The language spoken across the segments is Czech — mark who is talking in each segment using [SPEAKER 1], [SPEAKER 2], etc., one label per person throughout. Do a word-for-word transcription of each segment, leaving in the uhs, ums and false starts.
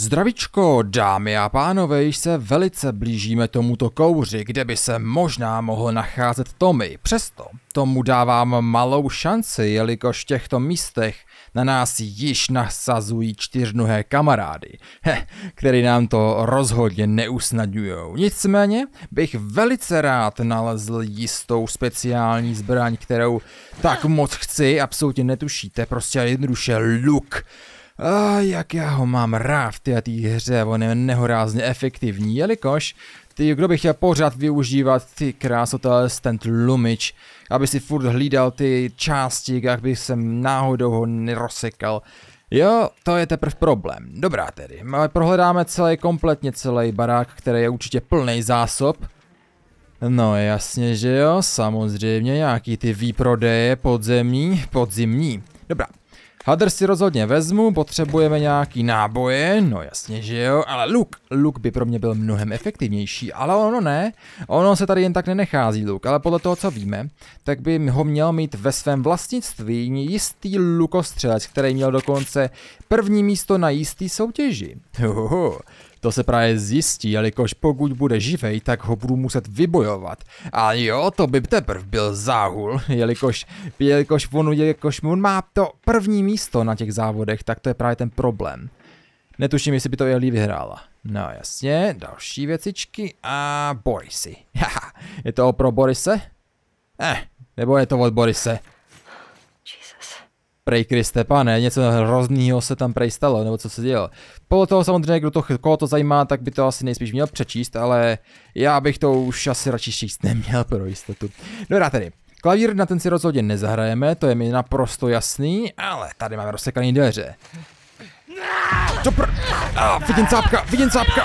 [SPEAKER 1] Zdravíčko, dámy a pánové, již se velice blížíme tomuto kouři, kde by se možná mohl nacházet Tommy. Přesto tomu dávám malou šanci, jelikož v těchto místech na nás již nasazují čtyřnohé kamarády, heh, který nám to rozhodně neusnadňujou. Nicméně bych velice rád nalezl jistou speciální zbraň, kterou tak moc chci, absolutně netušíte, prostě jednoduše luk. A jak já ho mám rád v této hře, on je nehorázně efektivní, jelikož ty, kdo by chtěl pořád využívat ty krásotel, ten tlumič, aby si furt hlídal ty části, jak bych sem náhodou ho nerozsekal. Jo, to je teprve problém. Dobrá tedy, ale prohledáme celý, kompletně celý barák, který je určitě plný zásob. No jasně, že jo, samozřejmě nějaký ty výprodeje podzemní, podzimní. Dobrá. Hadr si rozhodně vezmu, potřebujeme nějaký náboje, no jasně, že jo, ale luk, luk by pro mě byl mnohem efektivnější, ale ono ne, ono se tady jen tak nenechází luk, ale podle toho, co víme, tak by ho měl mít ve svém vlastnictví jistý lukostřelec, který měl dokonce první místo na jistý soutěži. Hoho. To se právě zjistí, jelikož pokud bude živej, tak ho budu muset vybojovat. A jo, to by teprve byl záhul, jelikož, jelikož, on, jelikož on má to první místo na těch závodech, tak to je právě ten problém. Netuším, jestli by to Ellie vyhrála. No jasně, další věcičky a Borisy. Haha, je to pro Borise? Eh, nebo je to od Borise? Prej Kriste, pane, něco hroznýho se tam prej stalo, nebo co se dělo. Podle toho samozřejmě, kdo to, koho to zajímá, tak by to asi nejspíš měl přečíst, ale já bych to už asi radši číst neměl pro jistotu. Dobrá tedy, klavír na ten si rozhodně nezahrajeme, to je mi naprosto jasný, ale tady máme rozsekaný dveře. Čopr! Ah, vidím cápka, vidím cápka!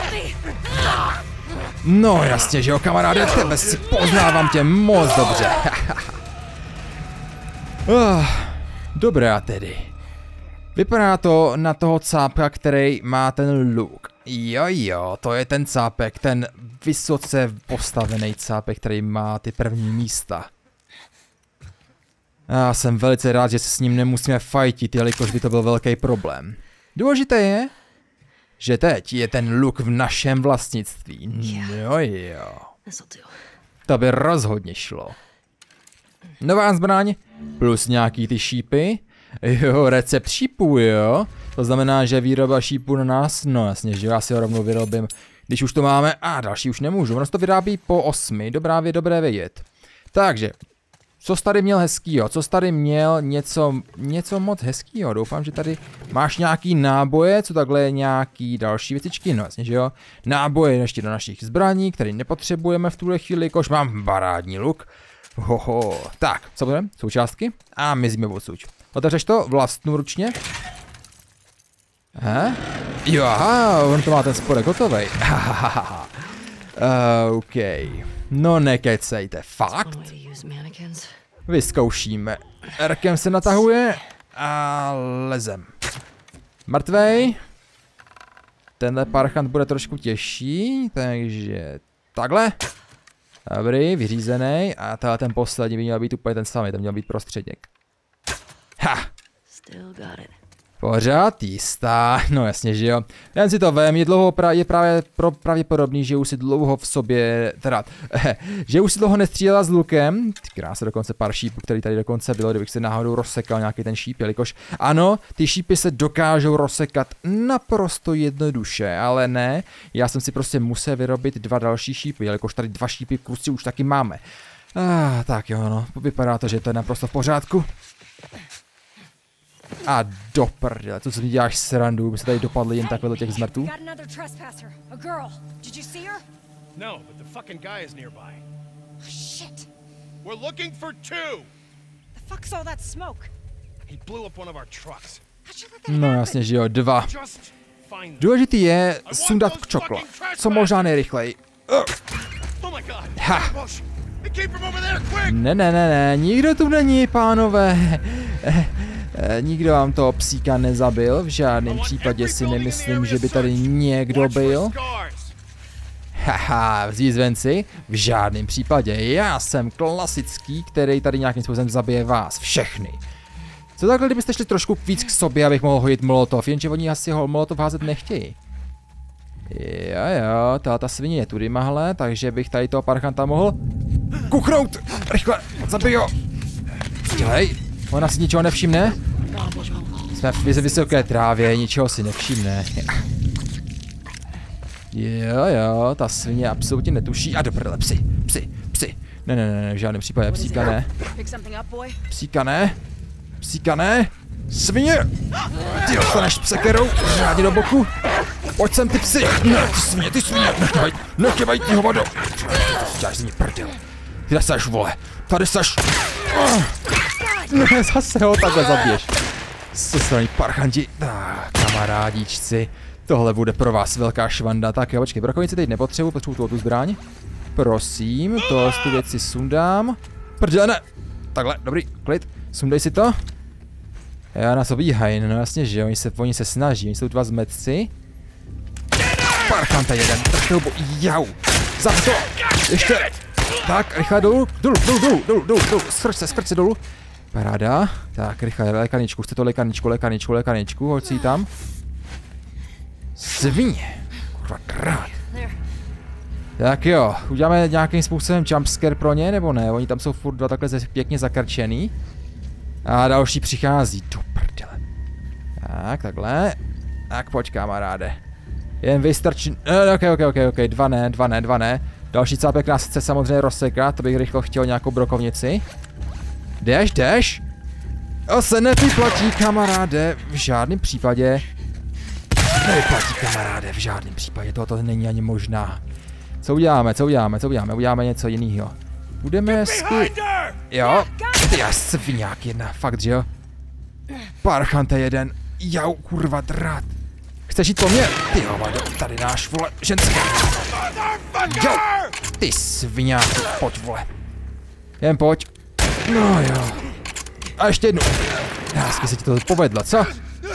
[SPEAKER 1] No jasně, že jo, kamaráde, tebe si poznávám tě moc dobře. uh. Dobrá tedy. Vypadá to na toho cápka, který má ten luk. Jo jo, to je ten cápek, ten vysoce postavený cápek, který má ty první místa. Já jsem velice rád, že se s ním nemusíme fajtit, jelikož by to byl velký problém. Důležité je, že teď je ten luk v našem vlastnictví. Jo jo. To by rozhodně šlo. Nová zbraň, plus nějaký ty šípy. Jo, recept šípů, jo. To znamená, že výroba šípů na nás, no jasně, že já si ho rovnou vyrobím, když už to máme. A další už nemůžu, ono se to vyrábí po osmi, dobrá vě, dobré vědět. Takže, co jsi tady měl hezkýho, co jsi tady měl něco, něco moc hezkýho, doufám, že tady máš nějaký náboje, co takhle je nějaký další věcičky, no jasně, že jo. Náboje ještě do našich zbraní, které nepotřebujeme v tuhle chvíli, jakož mám barádní luk. Hoho, tak, co budeme? Součástky? A mizíme odsud. Otevřeš to vlastnoručně? He? Jo, aha, on to má ten spodek hotovej. Hahaha. uh, OK. No nekecejte, fakt? Vyzkoušíme. Rkem se natahuje a lezem. Mrtvej. Tenhle parchant bude trošku těžší, takže takhle. Dobrý, vyřízený. A tady ten poslední by měl být úplně ten samý, ten měl být prostředník. Ha! Pořád jistá, no jasně, že jo. Jen si to vem, je, dlouho pra, je právě pro, pravděpodobný, že už si dlouho v sobě, teda, eh, že už si dlouho nestřílela s lukem. Krása, dokonce pár šípů, který tady dokonce bylo, kdybych se náhodou rozsekal nějaký ten šíp, jelikož ano, ty šípy se dokážou rozsekat naprosto jednoduše, ale ne, já jsem si prostě musel vyrobit dva další šípy, jelikož tady dva šípy kusy už taky máme. Ah, tak jo, no, vypadá to, že to je naprosto v pořádku. A do prdele, to co mi děláš srandu, by se tady dopadli jen takhle do těch zmrtů. No jasně, že jo, dva. Důležitý je sundat čokla, co možná nejrychleji. Ha! Ne, ne, ne, ne, nikdo tu není, pánové. Nikdo vám toho psíka nezabil, v žádném případě si nemyslím, že by tady někdo byl. Haha, vzízvenci, v žádném případě, já jsem klasický, který tady nějakým způsobem zabije vás, všechny. Co takhle, kdybyste šli trošku víc k sobě, abych mohl hodit molotov, jenže oni asi ho molotov házet nechtějí. Jo, jo, ta, ta svině je tudy mahle, takže bych tady toho parchanta mohl kuchnout. Rychle, zabij ho. Dělej, ona si ničeho nevšimne. Jsme v vysoké trávě, ničeho si nevšimne. Jo, jo, ta svině absolutně netuší. A do prdele, psi, psi, psi. Ne, ne, ne, v žádném případě psíka ne. Psíka ne. Psíka ne. Svině! Ty dostaneš psekerou, řádně do boku. Pojď sem, ty psi. Ne, ty svině, ty svině. Nechtěvaj, nechtěvaj, ty hovado. Ty děláš z ní prdel. Kde seš, vole? Tady seš. Ne, zase ho takhle zabiješ. Se straní parchanti. Tak, kamarádičci. Tohle bude pro vás velká švanda. Tak jo, počkej, brokovnici teď nepotřebuji, potřebuji tu zbraň. Prosím, to tu věci sundám. Prdele, ne. Takhle, dobrý, klid. Sundej si to. Já nás obíhají, no jasně, že oni se, oni se snaží, oni jsou dva zmetci. Parchanta jeden, trchte ho, jau. Za to, ještě. Tak, rychle dolů, dolů, dolů, dolů, dolů, dolů, dolů, skrč se, skrč se dolů. Paráda. Tak, rychle, lékaničku, chce to lékaničku, lékaničku, lékaničku, hoď si ji tam. Svině. Kurva, krát. Tak jo, uděláme nějakým způsobem jumpscare pro ně, nebo ne? Oni tam jsou furt dva takhle pěkně zakrčený. A další přichází, do prdele. Tak, takhle. Tak pojď, kamaráde. Jen vystrč... No, ok, ok, ok, ok, dva ne, dva ne, dva ne. Další cápek nás chce samozřejmě rozsekat, to bych rychle chtěl nějakou brokovnici. Jdeš, jdeš? To se nevyplatí, kamaráde, v žádném případě. Nevyplatí, kamaráde, v žádném případě, tohoto není ani možná. Co uděláme, co uděláme, co uděláme, uděláme něco jiného. Budeme hezky... Jo, ty já sviňák jedna, fakt, že jo? Parchante jeden, jau, kurva, drát. Chceš jít po mně? Ty jo, tady náš, vole, ženský. Jo, ty sviňáku, pojď, vole. Jen pojď. No jo. A ještě jednu. Hezky se ti to povedlo, co?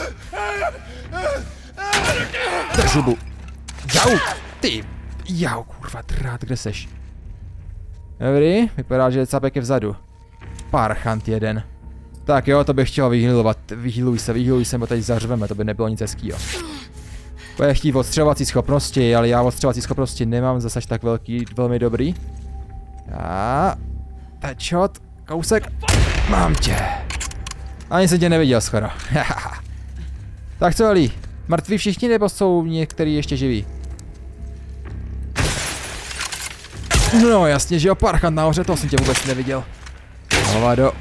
[SPEAKER 1] Drž hubu. Jau, ty, jau, kurva, drát, kde seš? Dobrý, vypadá, že cápek je vzadu. Parchant jeden. Tak jo, to bych chtěl vyhýlovat. Vyhýluj se, vyhýluj se, bo teď zařveme, to by nebylo nic hezkýho. Bude chtít odstřelovací schopnosti, ale já odstřelovací schopnosti nemám zase tak velký, velmi dobrý. A tečot, kousek. Mám tě. Ani jsem tě neviděl skoro. Tak co, Eli? Mrtví všichni, nebo jsou některý ještě živí? No jasně, že jo, parchant nahoře, toho jsem tě vůbec neviděl. Hovado.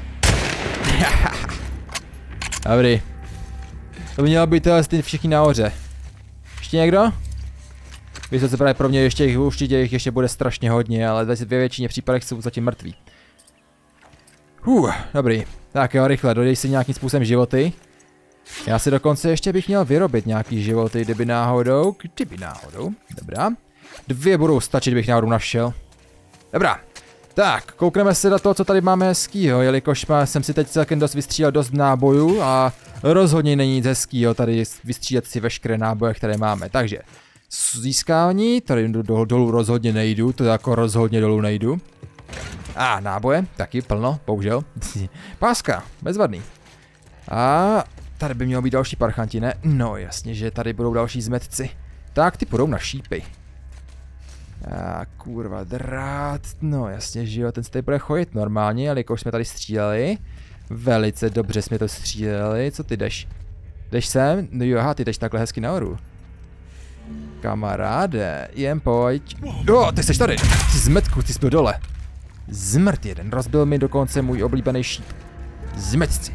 [SPEAKER 1] Dobrý. To by mělo být ty všichni nahoře. Ještě někdo? Víš, co právě pro mě ještě jich, určitě jich ještě bude strašně hodně, ale ve většině případech jsou zatím mrtví. Huh, dobrý. Tak jo, rychle, dodej si nějakým způsobem životy. Já si dokonce ještě bych měl vyrobit nějaký životy, kdyby náhodou, kdyby náhodou, dobrá. Dvě budou stačit, bych náhodou našel. Dobrá. Tak, koukneme se do toho, co tady máme hezkýho, jelikož má, jsem si teď celkem dost vystřílel dost nábojů a rozhodně není nic hezkýho tady vystřílet si veškeré náboje, které máme. Takže, získání, tady dolů, dolů rozhodně nejdu, to jako rozhodně dolů nejdu. A náboje, taky plno, bohužel. Páska, bezvadný. A tady by mělo být další parchanti, ne? No jasně, že tady budou další zmetci. Tak, ty půjdou na šípy. A kurva, drát, no jasně, že jo, ten se tady bude chodit normálně, ale jakož jsme tady stříleli. Velice dobře jsme to stříleli, co ty jdeš? Jdeš sem? No jo, aha, ty jdeš takhle hezky nahoru. Kamaráde, jen pojď. Jo, ty jsi tady, ty zmetku, ty jsi byl dole. Zmrt jeden, rozbil mi dokonce můj oblíbený šíp. Zmetci.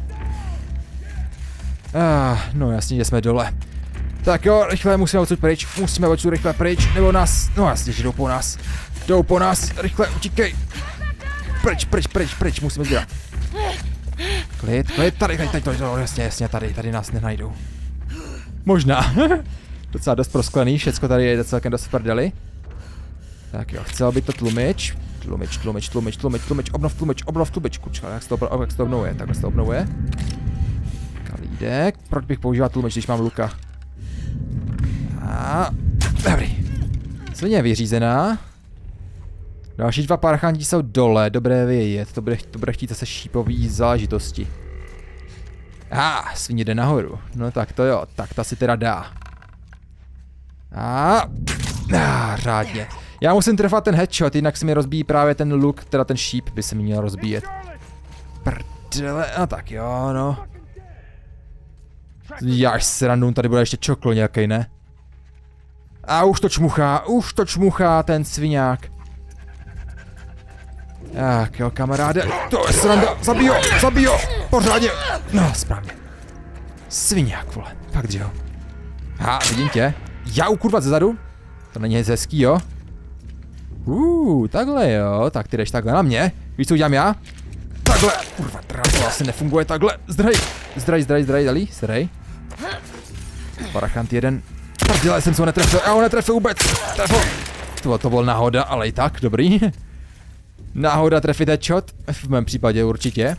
[SPEAKER 1] Ah, no jasně, že jsme dole. Tak jo, rychle musíme odsud pryč, musíme odsud rychle pryč, nebo nás, no jasně, že jdou po nás. Jdou po nás, rychle, utíkej. Pryč, pryč, pryč, pryč, musíme sbírat. Klid, klid, tady, tady, tady, tady, jasně, jasně, tady, tady nás nenajdou. Možná. Docela dost prosklený, všecko tady je celkem dost v prdeli. Tak jo, chcel by to tlumič. Tlumič, tlumič, tlumič, tlumič, tlumič, obnov tlumič, obnov tlumič, kučka, jak se to, jak se to obnovuje, takhle se to obnovuje. Kalídek, proč bych používal tlumič, když mám luka? A dobrý. Svině je vyřízená. Další dva parchanti jsou dole, dobré vědět, to bude, to bude chtít zase šípový záležitosti. Aha, svině jde nahoru, no tak to jo, tak ta si teda dá. A ah, řádně. Já musím trefat ten headshot, jinak se mi rozbíjí právě ten luk, teda ten šíp by se mi měl rozbíjet. Prdele, no tak jo, no. Jáž srandu, tady bude ještě čokl nějaký, ne? A už to čmuchá, už to čmuchá ten sviňák. Tak jo, kamaráde, to je sranda, zabij ho, zabij ho, pořádně. No, správně. Sviňák, vole, fakt, že jo. Ha, vidím tě. Jau, kurva, zezadu. To není nic hezký, jo. Uuu, takhle jo, tak ty jdeš takhle na mě. Víš, co udělám já? Takhle, kurva, to asi nefunguje takhle. Zdrej, zdrej, zdrej, zdrej, dali, zdrej. Parachant jeden. Prdele, jsem se ho netrefil, já ho netrefil vůbec. Trefil. To, to byl náhoda, ale i tak, dobrý. Náhoda trefit headshot, v mém případě určitě.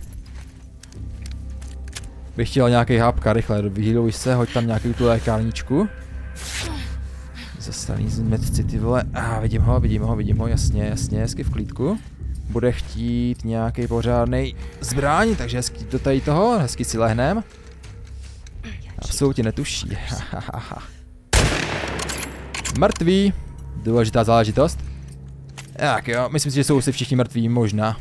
[SPEAKER 1] Bych chtěl nějaký hápka, rychle, vyhýluj se, hoď tam nějakou tu lékárničku. Zastaný medci, ty vole, ah, vidím ho, vidím ho, vidím ho, jasně, jasně, hezky v klídku. Bude chtít nějaký pořádný zbraň, takže hezky do tady toho, hezky si lehnem. Absolutně netuší. Mrtví, důležitá záležitost. Tak jo, myslím si, že jsou si všichni mrtví, možná.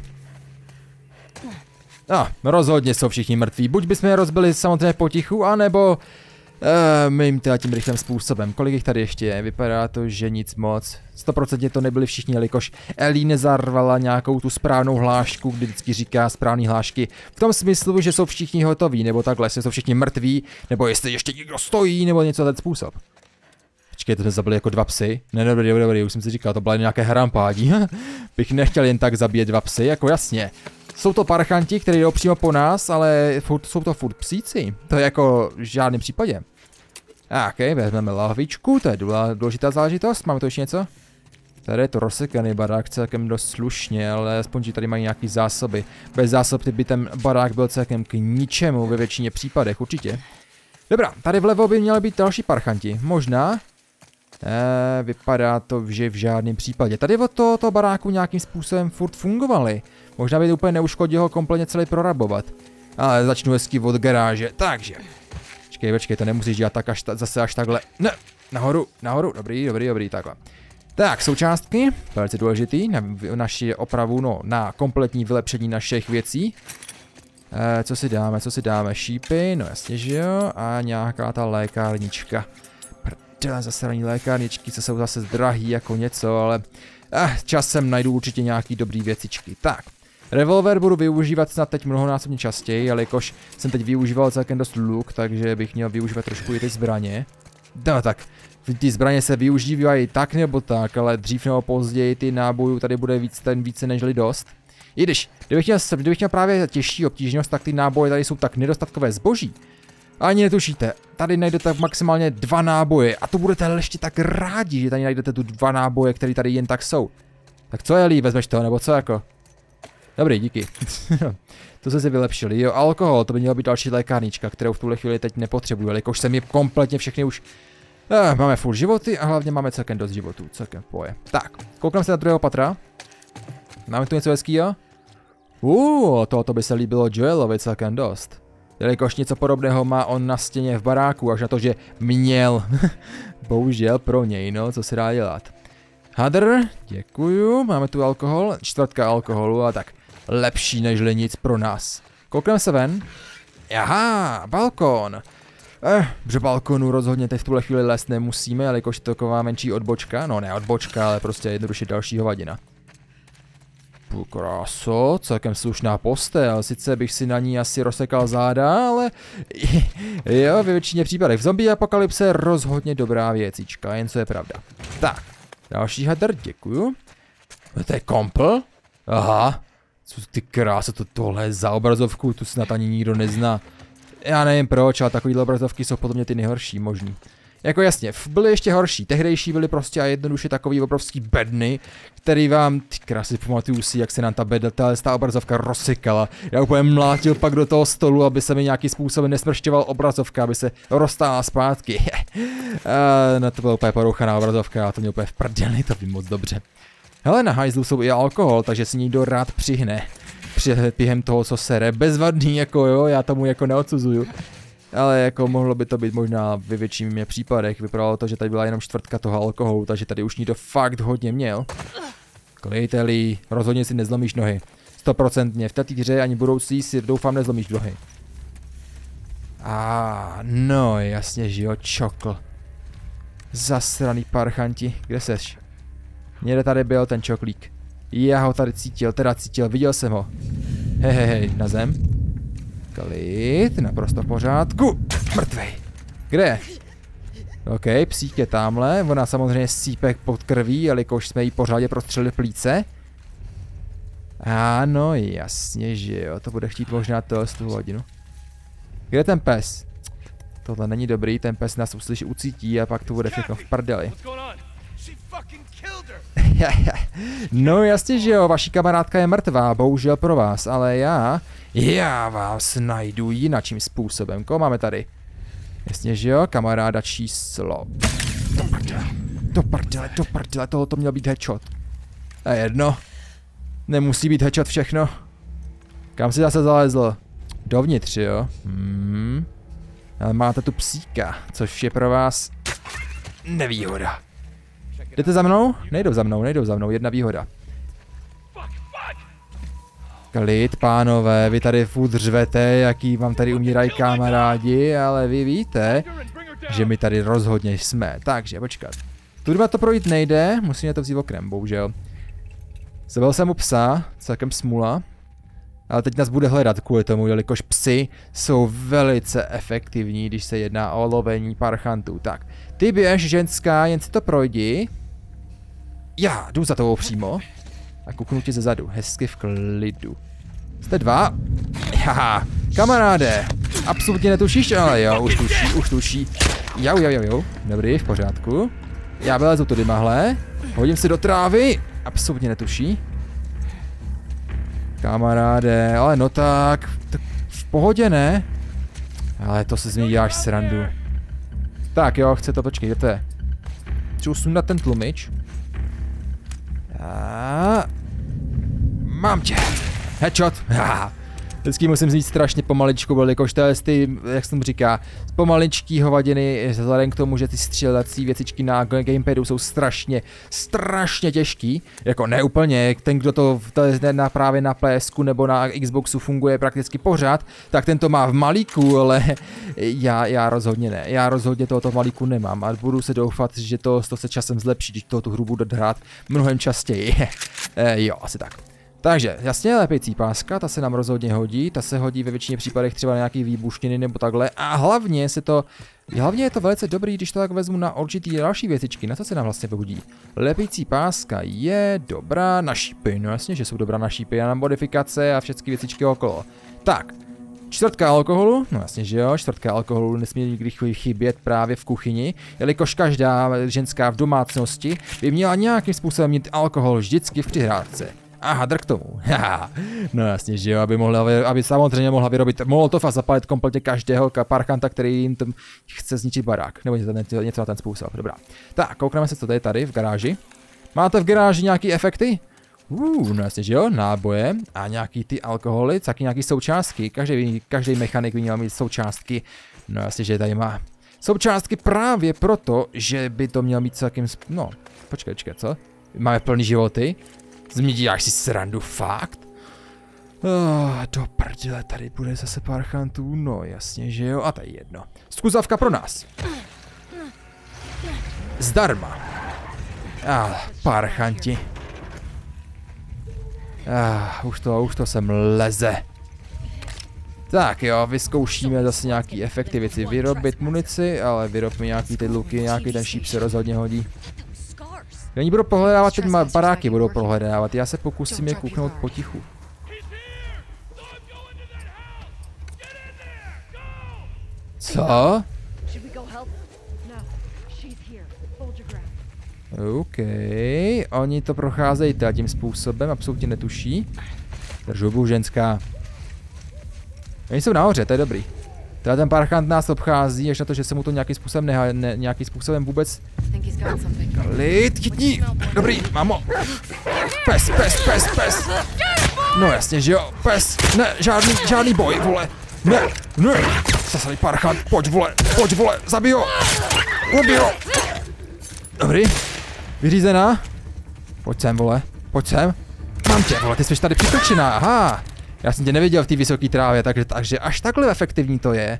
[SPEAKER 1] No, rozhodně jsou všichni mrtví. Buď bychom je rozbili samozřejmě potichu, anebo uh, my jim teda tím rychlým způsobem. Kolik jich tady ještě je? Vypadá to, že nic moc. sto procent to nebyli všichni, jelikož Ellie nezarvala nějakou tu správnou hlášku, kdy vždycky říká správný hlášky. V tom smyslu, že jsou všichni hotoví, nebo takhle, jestli jsou všichni mrtví, nebo jestli ještě někdo stojí, nebo něco ten způsob. Počkej, to jsme zabili jako dva psy. Ne, dobrý, dobrý, dobrý, už jsem si říkal, to byla nějaké harampádí. Bych nechtěl jen tak zabíjet dva psy, jako jasně. Jsou to parchanti, kteří jdou přímo po nás, ale furt, jsou to furt psíci. To je jako v žádném případě. Ok, vezmeme lahvičku, to je důležitá záležitost. Máme tu ještě něco? Tady je to rozsekaný barák celkem dost slušně, ale aspoň, že tady mají nějaký zásoby. Bez zásob by ten barák byl celkem k ničemu ve většině případech, určitě. Dobrá, tady vlevo by měly být další parchanti. Možná. Eh, vypadá to, že v žádném případě. Tady od tohoto baráku nějakým způsobem furt fungovali. Možná by to úplně neuškodilo ho kompletně celý prorabovat. Ale začnu hezky od garáže, takže. Počkej, počkej, to nemusíš dělat tak až ta, zase až takhle. Ne, nahoru, nahoru, dobrý, dobrý, dobrý, takhle. Tak, součástky, velice důležitý, na naši opravu, no, na kompletní vylepšení našich věcí. Eh, co si dáme, co si dáme, šípy, no jasně, že jo, a nějaká ta lékárnička. Prdele, zasraný lékárničky, co jsou zase drahý jako něco, ale eh, časem najdu určitě nějaký dobrý věcičky. Tak, revolver budu využívat snad teď mnohonásobně častěji, jelikož jsem teď využíval celkem dost luk, takže bych měl využívat trošku i ty zbraně. No tak, ty zbraně se využívají tak nebo tak, ale dřív nebo později ty nábojů tady bude víc, ten více nežli dost. I když, kdybych měl, kdybych měl právě těžší obtížnost, tak ty náboje tady jsou tak nedostatkové zboží. Ani netušíte, tady najdete maximálně dva náboje a to budete ještě tak rádi, že tady najdete tu dva náboje, které tady jen tak jsou. Tak co je líp, vezmeš to, nebo co jako? Dobrý, díky. To se si vylepšili, jo, alkohol, to by měla být další lékárnička, kterou v tuhle chvíli teď nepotřebuji, jelikož jsem je kompletně všechny už... Eh, máme full životy a hlavně máme celkem dost životů, celkem poje. Tak, koukám se na druhého patra. Máme tu něco hezkýho? Uuu, tohoto by se líbilo Joelovi celkem dost. Jelikož něco podobného má on na stěně v baráku, až na to, že měl. Bohužel pro něj, no, co se dá dělat. Hadr, děkuju, máme tu alkohol, čtvrtka alkoholu a tak lepší nežli nic pro nás. Koukneme se ven. Aha, balkon. Eh, že balkonu rozhodně teď v tuhle chvíli lézt nemusíme, jelikož je to taková menší odbočka, no ne odbočka, ale prostě jednoduše další hovadina. Kráso, celkem slušná postel, sice bych si na ní asi rozsekal záda, ale jo, ve většině případech v zombie apokalypse rozhodně dobrá věcička, jen co je pravda. Tak, další hadr, děkuju. To je kompl? Aha, co ty kráso, to tohle je za obrazovku, tu snad ani nikdo nezná. Já nevím proč, ale takovýhle obrazovky jsou podle mě ty nejhorší možný. Jako jasně, byly ještě horší, tehdejší byly prostě a jednoduše takový obrovský bedny, který vám, ty krásy, pamatuju si, jak se nám ta bedna, ta obrazovka rozsykala. Já úplně mlátil pak do toho stolu, aby se mi nějakým způsobem nesmršťoval obrazovka, aby se roztála zpátky. uh, no to byla úplně porouchaná obrazovka a to mě úplně v prdeli, to vím moc dobře. Hele, na hajzlu jsou i alkohol, takže si někdo rád přihne. Při, během toho, co sere, bezvadný, jako jo, já tomu jako neodsuzuju. Ale jako mohlo by to být možná ve většině případech. Vypadalo to, že tady byla jenom čtvrtka toho alkoholu, takže tady už někdo fakt hodně měl. Klejteli, rozhodně si nezlomíš nohy. Stoprocentně, v této hře ani budoucí si doufám nezlomíš nohy. A no jasně, že jo, čokl. Zasraný parchanti, kde seš? Někde tady byl ten čoklík. Já ho tady cítil, teda cítil, viděl jsem ho. Hej, hej, hej, na zem. Klid, naprosto v pořádku. Mrtvej. Kde je? OK, psík je tamhle, ona samozřejmě sípe pod krví, jelikož jsme jí pořádně prostřelili plíce. Ano, jasně, že jo, to bude chtít možná to z tu hodinu. Kde je ten pes? Tohle není dobrý, ten pes nás uslyší, ucítí a pak to bude všechno v prdeli. No jasně, že jo, vaší kamarádka je mrtvá, bohužel pro vás, ale já, já vás najdu jinakým způsobem. Koho máme tady? Jasně, že jo, kamaráda číslo. Do prdele, do prdele, do prdele, tohle to měl být headshot. A jedno. Nemusí být headshot všechno. Kam si zase zalezl? Dovnitř, jo? Hmm. Ale máte tu psíka, což je pro vás nevýhoda. Jdete za mnou? Nejdou za mnou, nejdou za mnou, jedna výhoda. Klid, pánové, vy tady furt řvete, jaký vám tady umírají kamarádi, ale vy víte, že my tady rozhodně jsme. Takže, počkat. Tudva to projít nejde, musíme to vzít oknem, bohužel. Zabil jsem mu psa, celkem smula. Ale teď nás bude hledat kvůli tomu, jelikož psy jsou velice efektivní, když se jedná o lovení parchantů. Tak, ty běž, ženská, jen si to projdi. Já jdu za tebou přímo. A kouknu ti ze zadu, hezky v klidu. Jste dva? Haha, kamaráde, absolutně netušíš, ale jo, už tuší, už tuší. Jau, jau, jau, jau, dobrý, v pořádku. Já vylezu tudy mahle, hodím si do trávy, absolutně netuší. Kamaráde, ale no tak, tak v pohodě, ne? Ale to se z mě děláš srandu. Tak jo, chce to, počkej, kde to je? Chci sundat ten tlumič. A... Mám tě. Headshot. Ha. Vždycky musím znít strašně pomaličku, jelikož to je ty, jak jsem říká, pomaličký hovadiny, vzhledem k tomu, že ty střílecí věcičky na gamepadu jsou strašně, strašně těžký. Jako ne úplně, ten, kdo to, to je na, právě na P S ku nebo na Xboxu funguje prakticky pořád, tak ten to má v malíku, ale já, já rozhodně ne. Já rozhodně tohoto malíku nemám a budu se doufat, že to, to se časem zlepší, když tohoto hru budu hrát mnohem častěji. e, jo, asi tak. Takže, jasně, lepící páska, ta se nám rozhodně hodí, ta se hodí ve většině případech třeba na nějaký výbušniny nebo takhle a hlavně se to, hlavně je to velice dobrý, když to tak vezmu na určitý další věcičky, na co se nám vlastně hodí. Lepící páska je dobrá na šípy, no jasně, že jsou dobrá na šípy a na modifikace a všechny věcičky okolo. Tak, čtvrtka alkoholu, no jasně, že jo, čtvrtka alkoholu nesmí nikdy chybět právě v kuchyni, jelikož každá ženská v domácnosti by měla nějakým způsobem mít alkohol vždycky v přihrádce. Aha, drk tomu. No jasně, že jo, aby, mohla, aby samozřejmě mohla vyrobit molotov a zapalit kompletně každého parchanta, který jim tam chce zničit barák. Nebo něco, něco na ten způsob, dobrá. Tak, koukneme se, co tady tady v garáži. Máte v garáži nějaký efekty? Uh, no jasně, že jo, náboje a nějaký ty alkoholy, taky nějaký součástky. Každý, každý mechanik by měl mít součástky. No jasně, že tady má součástky právě proto, že by to měl mít celkem... No, počkej, počkej, co? Máme plný životy. Změ děláš si srandu, fakt? Oh, do prdele, tady bude zase parchantů, no jasně, že jo, a to je jedno. Zkusavka pro nás. Zdarma. Ah, parchanti. Ah, už to, už to sem leze. Tak jo, vyzkoušíme zase nějaký efektivity. Vyrobit munici, ale vyrobíme nějaký ty luky, nějaký ten šíp se rozhodně hodí. Oni budou prohledávat, teď baráky budou prohledávat, já se pokusím je kouknout potichu. Co? OK, oni to procházejí tím způsobem, absolutně netuší. Držu, ženská. Oni jsou nahoře, to je dobrý. Teda ten parchant nás obchází, až na to, že se mu to nějakým způsobem neha, ne, nějakým způsobem vůbec... Klid, chytni! Dobrý, mámo! Pes, pes, pes, pes! No jasně, že jo, pes! Ne, žádný, žádný boj, vole! Ne, ne! Zasadý parchant, pojď vole, pojď vole, zabij ho. Ubij ho. Dobrý. Vyřízená. Pojď sem, vole, pojď sem. Mám tě, vole, ty jsi tady přitočená, aha. Já jsem tě neviděl v té vysoké trávě, takže, takže až takhle efektivní to je.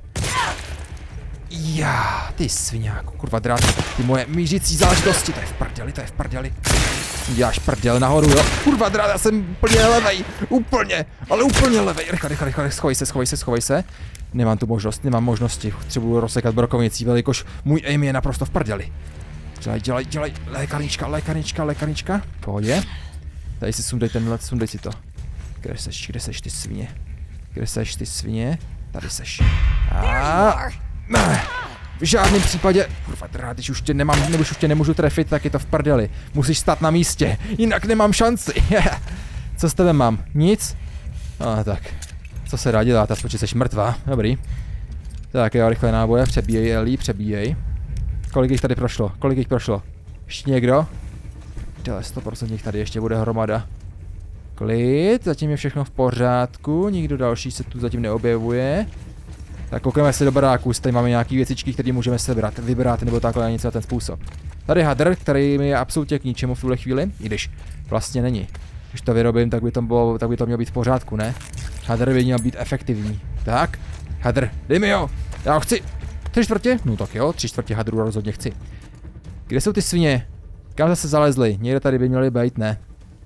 [SPEAKER 1] Já, ty sviňáku, kurva drát, ty moje mířící záležitosti, to je v prdeli, to je v prdeli. Děláš prdel nahoru, jo, kurva drát, já jsem úplně levej, úplně, ale úplně levej, rychle, rychle, rychle, schovej se, schovej se, schovej se. Nemám tu možnost, nemám možnosti, potřebuji rozsekat brokovnicí, jelikož můj aim je naprosto v prdeli. Dělej, dělej, dělej, lékarnička, lékarnička, lékarnička, pohodě. Tady si sundej tenhle, sundej si to. Kde seš, kde seš ty svině? Kde seš ty svině? Tady seš. A v žádném případě, kurva drát, když už tě nemám, nebo už tě nemůžu trefit, tak je to v prdeli. Musíš stát na místě, jinak nemám šanci. Co s tebe mám? Nic? A tak, co se dá dělat, aspoň jsi mrtvá, dobrý. Tak jo, rychle náboje, přebíjej, Ellie, přebíjej. Kolik jich tady prošlo? Kolik jich prošlo? Ještě někdo? Dele, sto procent jich tady ještě bude hromada. Klid, zatím je všechno v pořádku, nikdo další se tu zatím neobjevuje. Tak koukneme se do baráku, tady máme nějaké věcičky, které můžeme sebrat, vybrat nebo takhle něco na ten způsob. Tady hadr, který mi je absolutně k ničemu v tuhle chvíli, i když vlastně není. Když to vyrobím, tak by to, bylo, tak by to mělo být v pořádku, ne? Hadr by měl být efektivní. Tak, hadr, dej mi ho, já ho chci. Tři čtvrtě? No tak jo, tři čtvrtě hadru rozhodně chci. Kde jsou ty svině? Kam zase zalezli? Někde tady by měli být, ne?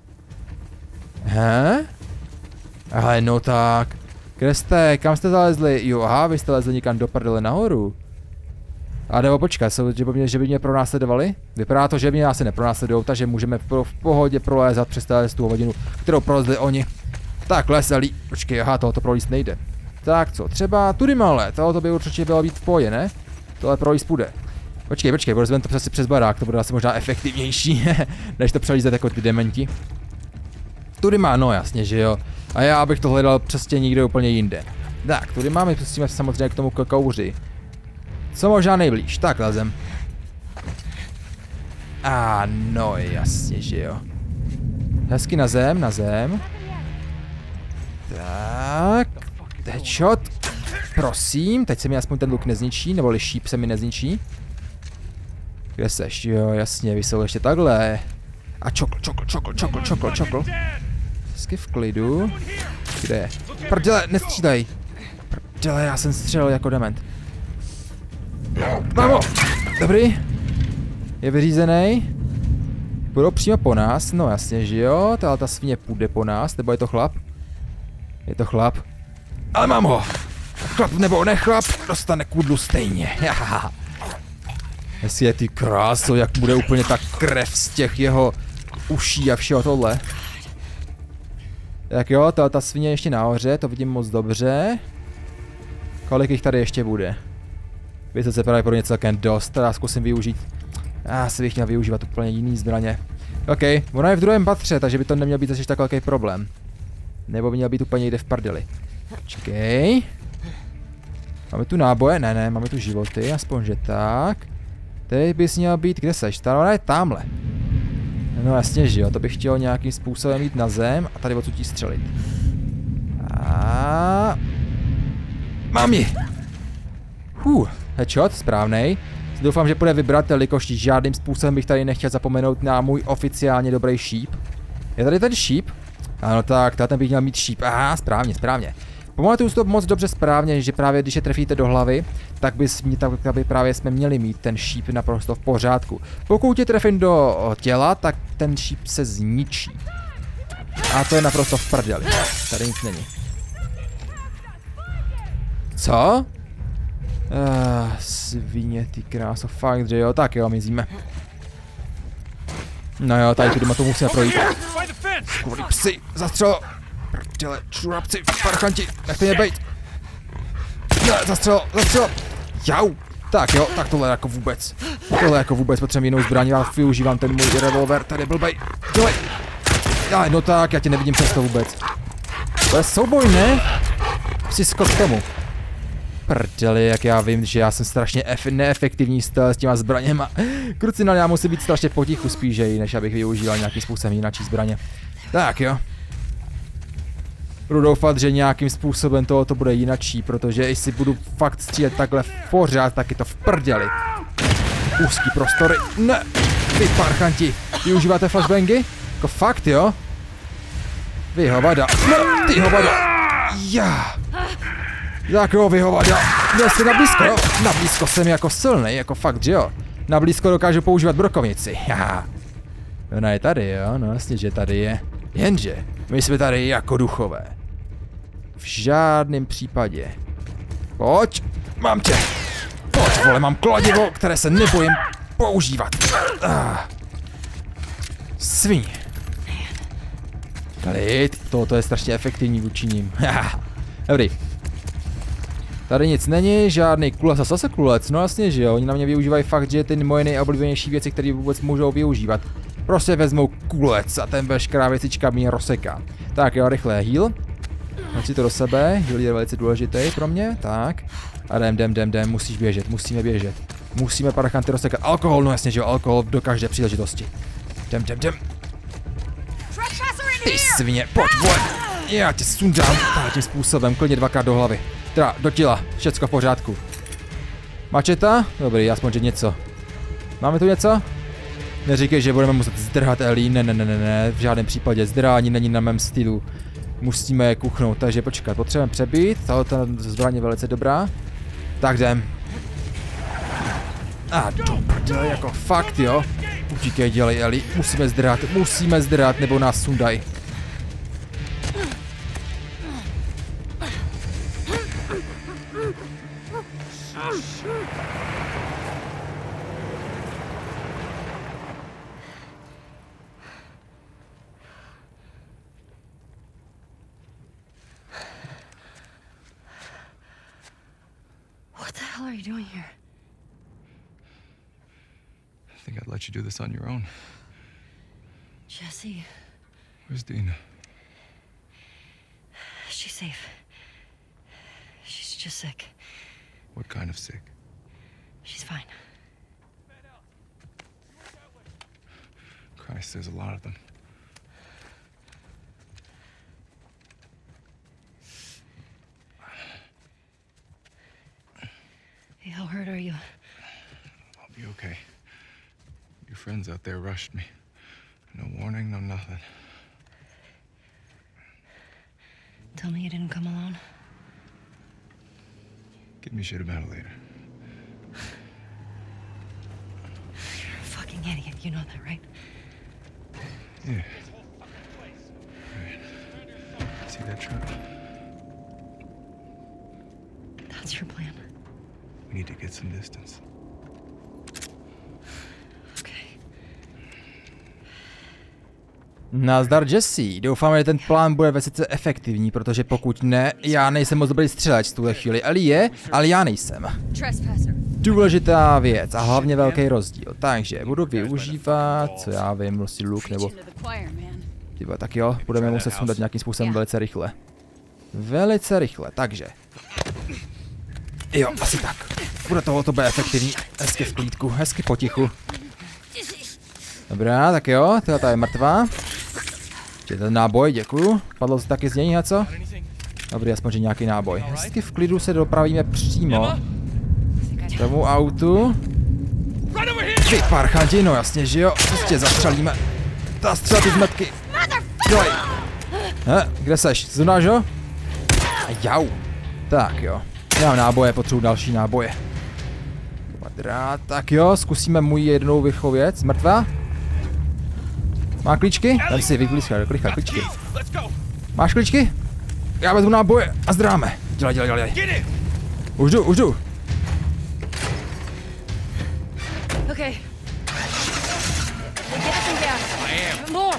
[SPEAKER 1] He? Ale no tak. Kde jste? Kam jste zalezli? Jo, aha, vy jste lezli někam do prdele nahoru. A nebo počkat, jsou, že, by mě, že by mě pronásledovali? Vypadá to, že mě asi nepronásledujou, takže můžeme v, v pohodě prolézat přes tu hodinu, kterou prolezli oni. Tak, leseli. Počkej, aha, tohoto prolíst nejde. Tak co, třeba tudy malé, tohoto by určitě bylo být v pohodě, ne? Tohle prolíst půjde. Počkej, počkej, prolezeme to přes, přes barák, to bude asi možná efektivnější, než to přelízet jako ty dementi. Tudy má, no jasně, že jo. A já bych to hledal přesně někde úplně jinde. Tak, tudy máme, pustíme se samozřejmě k tomu kouři. Co možná nejblíž, tak lezem. A no jasně, že jo. Hezky na zem, na zem. Tak. Headshot. Prosím, teď se mi aspoň ten luk nezničí, nebo šíp se mi nezničí. Kde seš? Jo, jasně, vy jsou ještě takhle. A čokl, čokl, čokl, čokl, čokl, čokl. Hezky v klidu. Kde je? Prdele, nestřílej. Prdele, já jsem střelil jako dement. Mámo! Dobrý. Je vyřízený. Budou přímo po nás, no jasně, že jo. Tahle ta svině půjde po nás, nebo je to chlap? Je to chlap. Ale mám ho! Chlap nebo nechlap, dostane kudlu stejně. Jestli je ty kráso, jak bude úplně ta krev z těch jeho uší a všeho tohle. Tak jo, ta, ta svině ještě nahoře, to vidím moc dobře. Kolik jich tady ještě bude? Víte, se právě pro ně celkem dost, teda zkusím využít. Já si bych měl využívat úplně jiný zbraně. OK, ona je v druhém patře, takže by to neměl být zase tak velký problém. Nebo by měl být úplně někde v prdeli. Počkej. Máme tu náboje? Ne, ne, máme tu životy, aspoň že tak. Teď bys měl být, kde seš? Ta ona je tamhle. No jasně, že jo, to bych chtěl nějakým způsobem jít na zem a tady odsud jí střelit. A mám ji! Huh, headshot, správnej. Doufám, že půjde vybrat, jelikož žádným způsobem bych tady nechtěl zapomenout na můj oficiálně dobrý šíp. Je tady ten šíp? Ano tak, ten bych měl mít šíp. Aha, správně, správně. Pamatuju si to moc dobře správně, že právě když je trefíte do hlavy, tak, bys, tak by právě jsme měli mít ten šíp naprosto v pořádku. Pokud tě trefím do těla, tak ten šíp se zničí. A to je naprosto v prdeli. Tady nic není. Co? Uh, svině, ty kráso, fakt, že jo, tak jo, mizíme. No jo, tady tudy to musíme projít. Skurvý psy, zastřelo. Prdele, čurapci, parchanti, nechte mě bejt. Ne, zastřelo, zastřelo. Jau. Tak jo, tak tohle jako vůbec. Tohle jako vůbec, potřebuji jinou zbraň, já využívám ten můj revolver, tady blbej. Dělej. Já, no tak, já tě nevidím přes to vůbec. To je souboj, ne? Psi skok k tomu. Prdeli, jak já vím, že já jsem strašně neefektivní s těma zbraněma. Krucinal, já musím být strašně potichu spíš, než abych využíval nějaký způsobem jináčí zbraně. Tak jo. Budu doufat, že nějakým způsobem toho to bude jinačí, protože jestli budu fakt střílet takhle pořád, tak je to v prdeli. Úzký prostory. Ne, vy parchanti, využíváte flashbangy? Jako fakt, jo? Vy hovada. Ne, ty hovada. Já. Jak jo, vy hovada. Byl jsi na blízko, jo? Na blízko jsem jako silný, jako fakt, že jo? Na blízko dokážu používat brokovnici. Já. Ona je tady, jo? No jasně, že tady je. Jenže, my jsme tady jako duchové. V žádném případě. Pojď, mám tě. Pojď, vole, mám kladivo, které se nebojím používat. Ah. Svině. Klid, tohoto je strašně efektivní vůči ním. Dobrý. Tady nic není, žádný kulec a zase kulec, no jasně, že jo, oni na mě využívají fakt, že ty moje nejoblíbenější věci, které vůbec můžou využívat. Prostě vezmou kulec a ten veškerá věcička mě rozseká. Tak jo, rychle heal. Dám si to do sebe, heal je velice důležitý pro mě, tak. A jdem, jdem, jdem, jdem, musíš běžet, musíme běžet. Musíme parchanty rozsekat. Alkohol, no jasně, že jo, alkohol do každé příležitosti. Jdem, jdem, jdem. Ty svině, pojď, vole. Já tě sundám tím způsobem, klidně dvakrát do hlavy. Teda, do těla, všecko v pořádku. Mačeta? Dobrý, aspoň že něco. Máme tu něco? Neříkej, že budeme muset zdrhat Ellie, ne, ne, ne, ne, ne, v žádném případě, zdrhání není na mém stylu. Musíme je kuchnout, takže počkat, potřebujeme přebít, tahle zbraň je velice dobrá. Tak jdem. A do prdele, jako fakt jo. Utíkej, dělej Ellie, musíme zdrhat, musíme zdrhat, nebo nás sundaj.
[SPEAKER 2] What the hell are you doing here?
[SPEAKER 3] I think I'd let you do this on your own.
[SPEAKER 2] Jesse,
[SPEAKER 3] Where's Dina?
[SPEAKER 2] she's safe. She's just sick.
[SPEAKER 3] What kind of sick?
[SPEAKER 2] She's fine.
[SPEAKER 3] Christ, there's a lot of them.
[SPEAKER 2] Hey, how hurt are you?
[SPEAKER 3] I'll be okay. Your friends out there rushed me. No warning, no nothing.
[SPEAKER 2] Tell me you didn't come alone.
[SPEAKER 3] Give me shit about it later.
[SPEAKER 2] You're a fucking idiot. You know that, right?
[SPEAKER 3] Yeah. Right. See that truck?
[SPEAKER 2] That's your plan.
[SPEAKER 3] We need to get some distance.
[SPEAKER 2] Okay.
[SPEAKER 1] Nazdar Jesse, doufám, že ten plán bude velice efektivní, protože pokud ne, já nejsem moc dobrý střeleč v tuhle chvíli. Ellie je, ale já nejsem. Důležitá věc a hlavně velký rozdíl. Takže budu využívat, co já vím, prostě luk nebo... Tyba, tak jo, budeme muset sundat nějakým způsobem velice rychle. Velice rychle, takže. Jo, asi tak. Bude toho, to bude efektivní. Hezky v klídku, hezky potichu. Dobrá, tak jo, tato je mrtvá. Ještě ten náboj, děkuju. Padlo se taky z něj něco? Dobrý, aspoň že nějaký náboj. Hezky v klidu se dopravíme přímo k tomu autu. Vy parchanti, no jasně, že jo, prostě zastřelíme. Zastřel ty zmetky. Dělej. He, kde seš? Znáš ho? Jau. Tak jo. Já mám náboje, potřebuji další náboje. Kvadrát, tak jo, zkusíme můj jednou vychověc. Mrtvá? Má klíčky? Dám si vyklíčka, rychle klíčky. Máš klíčky? Já vezmu náboje a zdráme. Dělej, dělej, dělej. Už jdu, už jdu.
[SPEAKER 2] Okay. Get us some gas. More.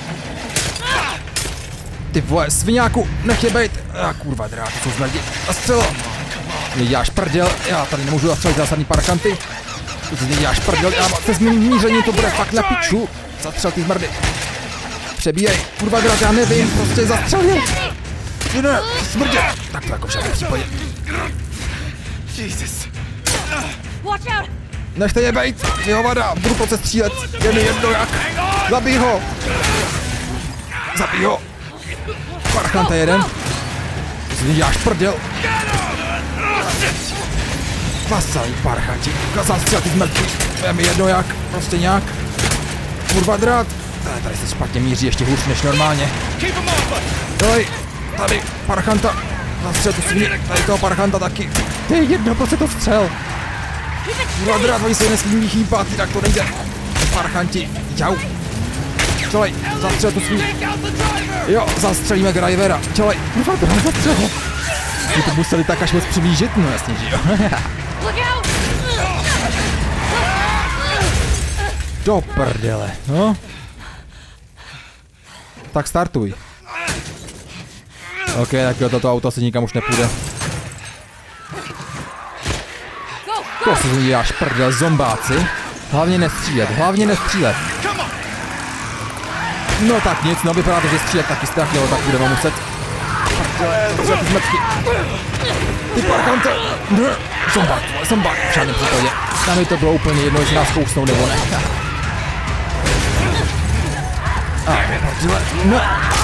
[SPEAKER 1] Ty vole, sviňáku, nech je bejt. A kurva, drát, to jsou zmrdi. A střelo. Mě děláš prdel, já tady nemůžu zastřelit zásadní parchanty. Ty mě děláš prdel, já se zmíním míření, to bude fakt na piču. Zastřel ty zmrdy. Přebíjej, kurva, drát, já nevím, prostě zastřelil. Ne, ne, smrdě. Tak to jako v žádném případě.
[SPEAKER 3] Jesus.
[SPEAKER 2] Watch out.
[SPEAKER 1] Nechte je bejt, je hovada, budu po střílet. Je mi jedno jak. Zabij ho. Zabij ho. Parchanta jeden. si ty děláš prdel? Vasalí parchanti, zastřel ty zmrtví. Je mi jedno jak, prostě nějak. Kurva drát. Tady, tady se špatně míří, ještě hůř než normálně. Doj, tady parchanta. Zastřel ty svině, tady toho parchanta taky. Ty jedno, prostě to střel. Kurva drát, oni se nesmí chýpat, tak to nejde. Parchanti, jau. Čelej, zastřel tu svině. Jo, zastřelíme drivera. Čelej, kurva drát, zastřel. My to museli tak až moc přiblížit, no jasně, že jo. Do prdele, no. Tak startuj. OK, tak jo, toto auto asi nikam už nepůjde. To si z ní děláš prdel, zombáci. Hlavně nestřílet, hlavně nestřílet. No tak nic, no vypadá to, že střílet taky strach, tak budeme muset. Prdele, ty zmetky. Ty parchante. Zombák, zombák, v žádném případě. Tam mi to bylo úplně jedno, jestli nás kousnou nebo ne. A, prdele, no.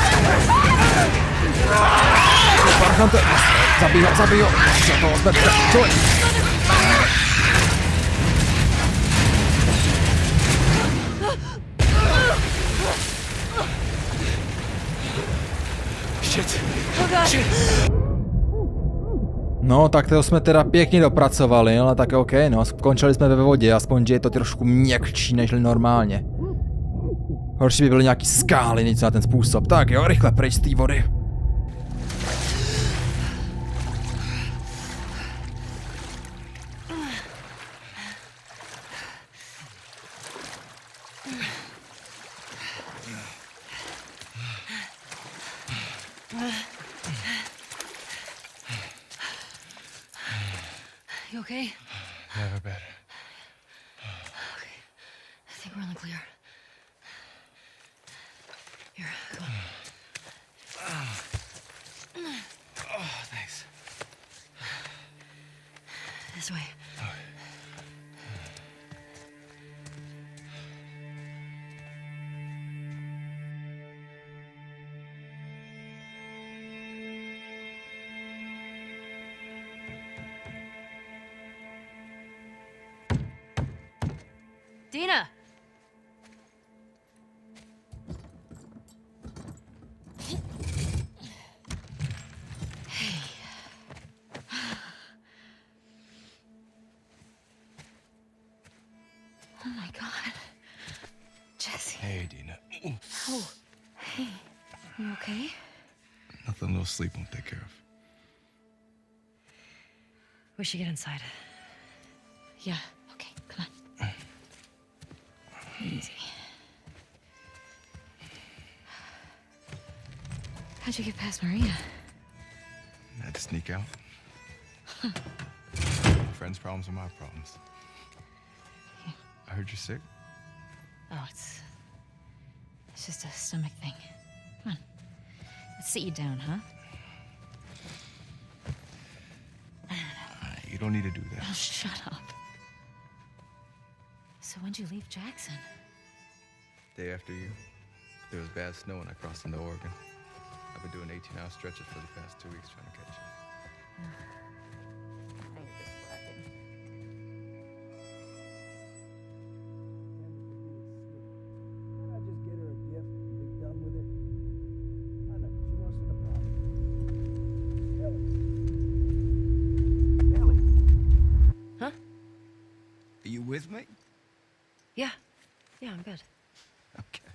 [SPEAKER 1] Parchante, zabij ho, zabij ho. Za toho zmetce, čili. No, tak to jsme teda pěkně dopracovali, ale tak OK, no, skončili jsme ve vodě, aspoň, že je to trošku měkčí než normálně. Horší by byly nějaký skály, něco na ten způsob. Tak jo, rychle pryč z té vody.
[SPEAKER 2] You okay?
[SPEAKER 3] Never better.
[SPEAKER 2] Okay. I think we're in the clear. Here, come on.
[SPEAKER 3] Oh, thanks.
[SPEAKER 2] This way. Dina! Hey. Oh my God. Jesse.
[SPEAKER 3] Hey, Dina. Ooh.
[SPEAKER 2] Oh, hey. You okay?
[SPEAKER 3] Nothing a little sleep won't take care of.
[SPEAKER 2] We should get inside. Yeah, okay, come on. Easy. How'd you get past Maria?
[SPEAKER 3] I had to sneak out. Friends' problems are my problems. I heard you're sick.
[SPEAKER 2] Oh, it's... It's just a stomach thing. Come on. Let's sit you down, huh?
[SPEAKER 3] Uh, you don't need to do that.
[SPEAKER 2] Oh, shut up. So when'd you leave Jackson?
[SPEAKER 3] Day after you. There was bad snow and I crossed into Oregon. I've been doing eighteen hour stretches for the past two weeks trying to catch you.
[SPEAKER 2] Huh?
[SPEAKER 3] Are you with me?
[SPEAKER 2] Yeah. Yeah, I'm good.
[SPEAKER 3] Okay.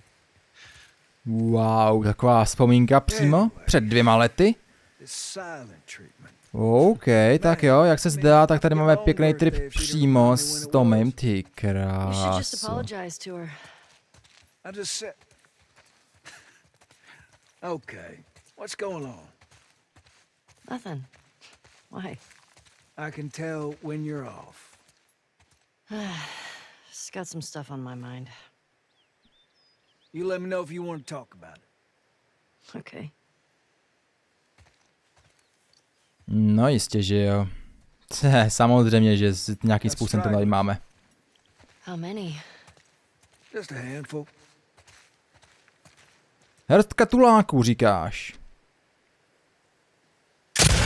[SPEAKER 1] Wow, taková vzpomínka přímo před dvěma lety. OK, tak jo, jak se zdá, tak tady máme pěkný trip přímo s Tomem, ty krásu.
[SPEAKER 4] Okay, what's going on?
[SPEAKER 2] Nothing. Why?
[SPEAKER 4] I can tell when you're off.
[SPEAKER 2] Just got some stuff on my mind.
[SPEAKER 4] You let me know if you want to talk about it.
[SPEAKER 2] Okay.
[SPEAKER 1] No jistě, že jo. Tě, samozřejmě, že nějakým způsobem to tady máme.
[SPEAKER 2] How many?
[SPEAKER 4] Just a handful.
[SPEAKER 1] Hrstka tuláků, říkáš.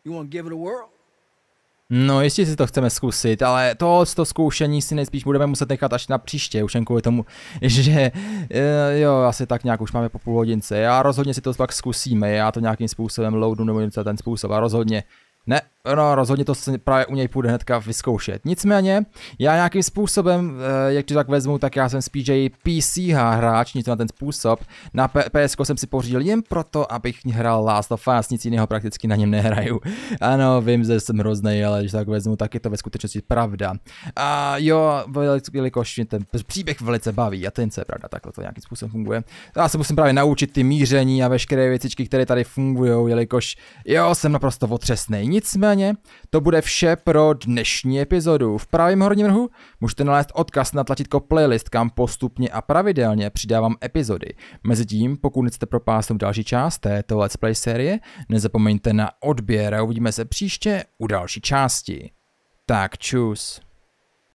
[SPEAKER 4] You want to give it a whirl?
[SPEAKER 1] No, jistě si to chceme zkusit, ale to, to zkoušení si nejspíš budeme muset nechat až na příště, už jen kvůli tomu, že jo, asi tak nějak už máme po půl hodince a rozhodně si to pak zkusíme, já to nějakým způsobem loadu nebo něco ten způsob a rozhodně, ne, no rozhodně to si právě u něj půjde hnedka vyzkoušet. Nicméně, já nějakým způsobem, jak to tak vezmu, tak já jsem spíš i P C hráč, nic na ten způsob. Na P S jsem si pořídil jen proto, abych hrál Last of Us, nic jiného prakticky na něm nehraju. Ano, vím, že jsem hroznej, ale když tak vezmu, tak je to ve skutečnosti pravda. A jo, jelikož mě ten příběh velice baví a ten co je pravda, takhle to nějakým způsobem funguje. Já se musím právě naučit ty míření a veškeré věcičky, které tady fungují, jelikož jo, jsem naprosto otřesnej. Nicméně to bude vše pro dnešní epizodu. V pravém horním rohu můžete nalézt odkaz na tlačítko playlist, kam postupně a pravidelně přidávám epizody. Mezitím, pokud nechcete propásnout další část této Let's Play série, nezapomeňte na odběr a uvidíme se příště u další části. Tak čus.